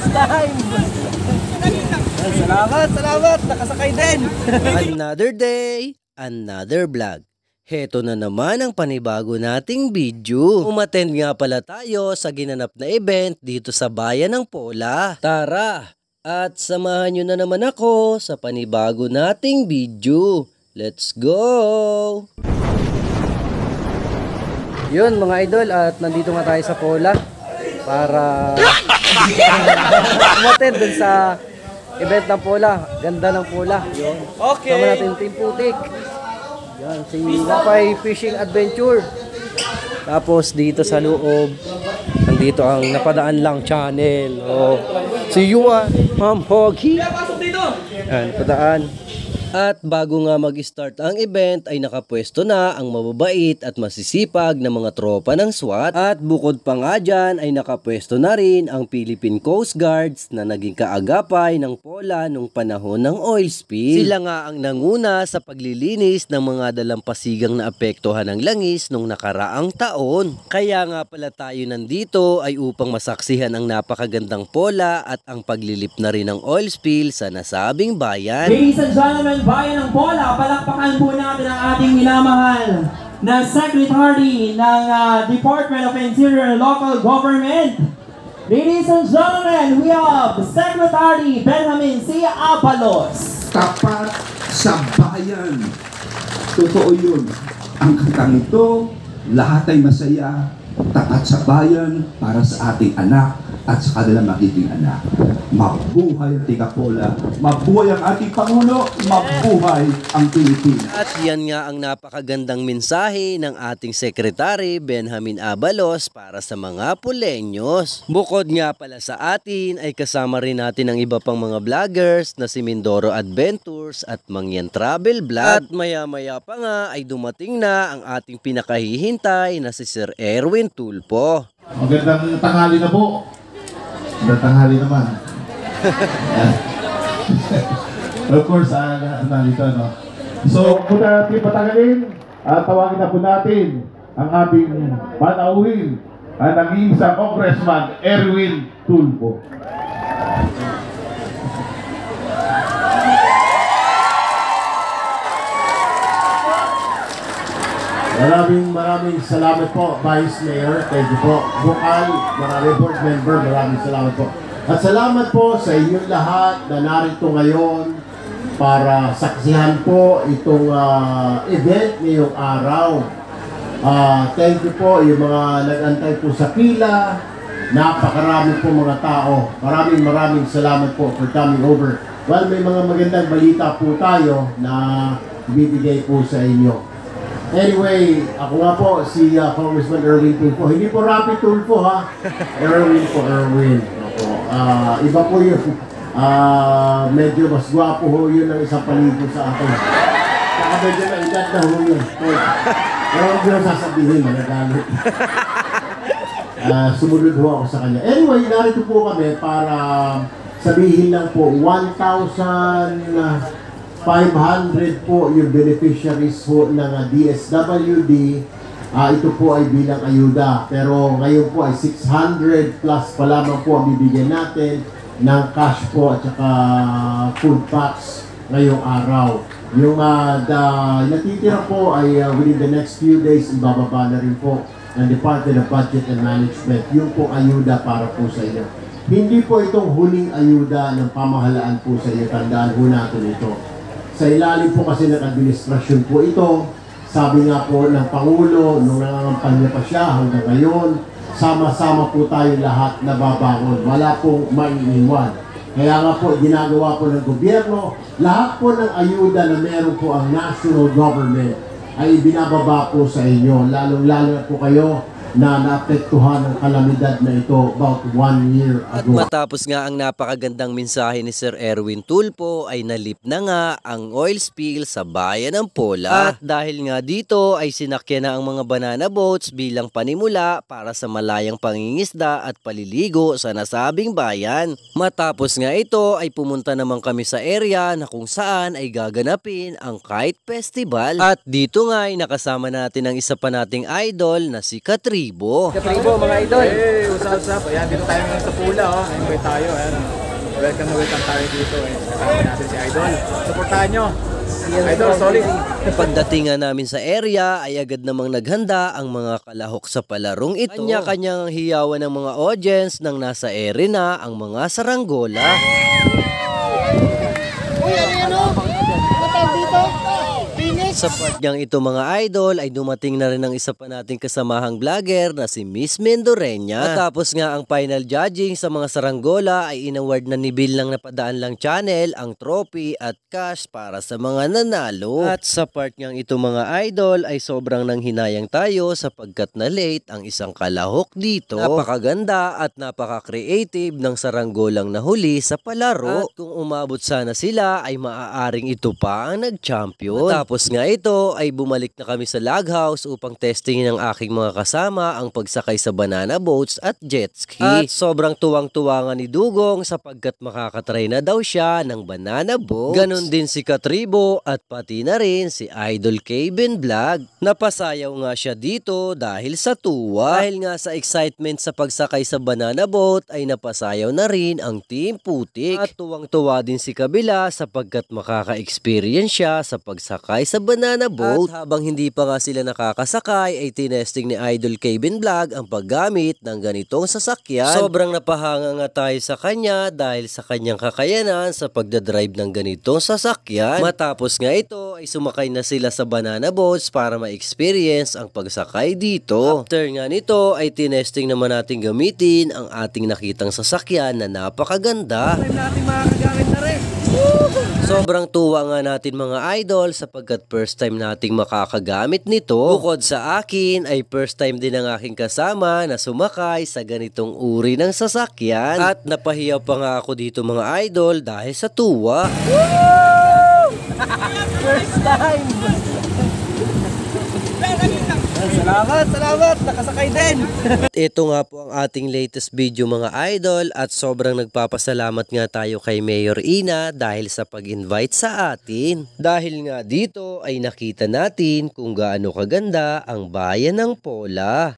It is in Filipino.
time. Salamat, nakasakay din. Another day, another vlog. Heto na naman ang panibago nating video. Umattend nga pala tayo sa ginanap na event dito sa bayan ng Pola. Tara, at samahan nyo na naman ako sa panibago nating video. Let's go! Yun mga idol, at nandito nga tayo sa Pola para umattend dun sa event ng Pola. Ganda ng Pola. Yun. Okay. Sama natin Team Putik. Yan, si Lapay Fishing Adventure. Tapos dito sa loob, nandito ang Napadaan Lang Channel. Oh, si Yuan, Ma'am Hoggy. Yan, Napadaan. At bago nga mag-start ang event ay nakapwesto na ang mababait at masisipag na mga tropa ng SWAT. At bukod pa nga dyan ay nakapwesto na rin ang Philippine Coast Guards na naging kaagapay ng Pola nung panahon ng oil spill. Sila nga ang nanguna sa paglilinis ng mga dalampasigang na apektuhan ng langis nung nakaraang taon. Kaya nga pala tayo nandito ay upang masaksihan ang napakagandang Pola at ang paglilip na rin ng oil spill sa nasabing bayan. Ladies and gentlemen, bayan ng Pola, palakpakan po natin ang ating minamahal na Secretary ng Department of Interior and Local Government. Ladies and gentlemen, we have Secretary Benjamin C. Abalos. Tapat sa bayan. Totoo yun. Ang kantang ito, lahat ay masaya. Tapat sa bayan para sa ating anak at sa kanilang magiging anak. Mabuhay ang Pola, mabuhay ang ating Pangulo, mabuhay ang Pilipinas. At yan nga ang napakagandang mensahe ng ating Secretary Benjamin Abalos para sa mga Poleños. Bukod nga pala sa atin ay kasama rin natin ang iba pang mga vloggers na si Mindoro Adventures at Mangyan Travel Vlog. At maya-maya pa nga ay dumating na ang ating pinakahihintay na si Sir Erwin Tulfo. Magandang tanghali na po. Magandang tanghali naman. Of course, nandito, no? So, kung natin patagalin, tawagin na po natin ang ating panauhin, ang nag-iisang Congressman Erwin Tulfo. Maraming salamat po, Vice Mayor. Thank you po. Bukal, maraming board member, maraming salamat po. At salamat po sa inyong lahat na narito ngayon para saksihan po itong event ngayong araw. Thank you po yung mga nag-antay po sa pila. Napakarami po mga tao. Maraming salamat po for coming over. Well, may mga magandang balita po tayo na ibibigay po sa inyo. Anyway, ako nga po, si Congressman Erwin Tulfo. Hindi po Rapi Tulfo, ha? Erwin po, Erwin. Iba po yun. Medyo mas gwapo ho yun ang isang paligo sa akin. Saka medyo na edad na ho yun. Pero huwag yun sasabihin, managalit. Sumunod ho ako sa kanya. Anyway, narito po kami para sabihin lang po, 1,500 po yung beneficiaries po ng DSWD. Ito po ay bilang ayuda. Pero ngayon po ay 600 plus pa lamang po ang bibigyan natin ng cash po at saka food packs ngayong araw. Yung natitira po ay within the next few days, ibababa na rin po ng Department of Budget and Management. Yung po ayuda para po sa inyo. Hindi po itong huling ayuda ng pamahalaan po sa inyo. Tandaan po natin ito. Sa ilalim po kasi ng administrasyon po ito, sabi nga po ng Pangulo, nung nangangampanya pa siya hanggang ngayon, sama-sama po tayo lahat na babangon. Wala pong maiiwan. Kaya nga po, ginagawa po ng gobyerno, lahat po ng ayuda na meron po ang national government ay binababa po sa inyo. Lalong-lalo na po kayo na naapektuhan ng kalamidad na ito about 1 year ago. At matapos nga ang napakagandang mensahe ni Sir Erwin Tulfo ay nalip na nga ang oil spill sa bayan ng Pola. At dahil nga dito ay sinakyan na ang mga banana boats bilang panimula para sa malayang pangingisda at paliligo sa nasabing bayan. Matapos nga ito ay pumunta naman kami sa area na kung saan ay gaganapin ang Kite Festival. At dito nga ay nakasama natin ang isa pa nating idol na si Katribo. Katribo mga idol. Hey, what's what's up? Ayan, dito tayo ngayon sa Pula, oh. Invite tayo, ayan. Welcome na welcome tayo dito, eh. Kasama natin si Idol. Supportahan nyo. Idol, solid. Pagdating nga namin sa area ay agad namang naghanda ang mga kalahok sa palarong ito. Kanya-kanyang hiyawan ng mga audience nang nasa ere na ang mga saranggola. Sa part niyang ito mga idol ay dumating na rin ang isa pa nating kasamahang vlogger na si Miss Mendoreña. Matapos nga ang final judging sa mga saranggola ay inaward na ni Bill ng Napadaan Lang Channel ang trophy at cash para sa mga nanalo. At sa part niyang ito mga idol ay sobrang nanghinayang tayo sapagkat na late ang isang kalahok dito. Napakaganda at napaka-creative ng saranggolang nahuli sa palaro. At kung umabot sana sila ay maaaring ito pa ang nag-champion. Tapos nga ito ay bumalik na kami sa log house upang testingin ng aking mga kasama ang pagsakay sa banana boats at jet ski. At sobrang tuwang-tuwa nga ni Dugong sapagkat makakatry na daw siya ng banana boats. Ganon din si Katribo at pati na rin si Idol Kevin Vlog. Napasayaw nga siya dito dahil sa tuwa. Dahil nga sa excitement sa pagsakay sa banana boat ay napasayaw na rin ang Team Putik. At tuwang-tuwa din si Kabila sapagkat makaka-experience siya sa pagsakay sa banana boat. At habang hindi pa nga sila nakakasakay ay tinesting ni Idol Kevin Vlog ang paggamit ng ganitong sasakyan. Sobrang napahanga nga tayo sa kanya dahil sa kanyang kakayanan sa pagdadrive ng ganitong sasakyan. Matapos nga ito ay sumakay na sila sa banana boats para ma-experience ang pagsakay dito. After nga nito ay tinesting naman natin gamitin ang ating nakitang sasakyan na napakaganda. Sobrang tuwa nga natin mga idol sapagkat first time nating makakagamit nito. Bukod sa akin ay first time din ang aking kasama na sumakay sa ganitong uri ng sasakyan. At napahiyaw pa nga ako dito mga idol dahil sa tuwa. First time! Salamat! Nakasakay din! Ito nga po ang ating latest video mga idol at sobrang nagpapasalamat nga tayo kay Mayor Ina dahil sa pag-invite sa atin. Dahil nga dito ay nakita natin kung gaano kaganda ang bayan ng Pola.